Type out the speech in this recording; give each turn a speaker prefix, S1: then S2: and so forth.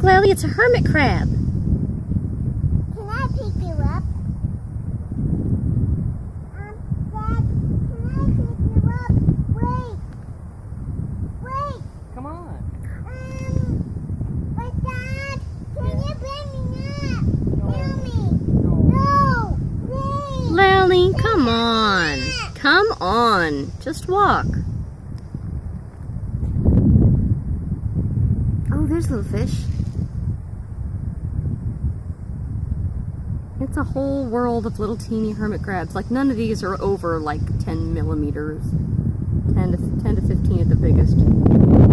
S1: Look, Lily, it's a hermit crab.
S2: Can I pick you up? Dad, can I pick you up? Wait. Wait.
S3: Come on.
S2: But Dad, can you bring me up?
S3: No.
S2: Tell me.
S3: No.
S2: No. Please.
S1: Lily, come on. Come on. Just walk. Oh, there's a little fish. It's a whole world of little teeny hermit crabs. Like, none of these are over like 10 millimeters. 10 to 15 at the biggest.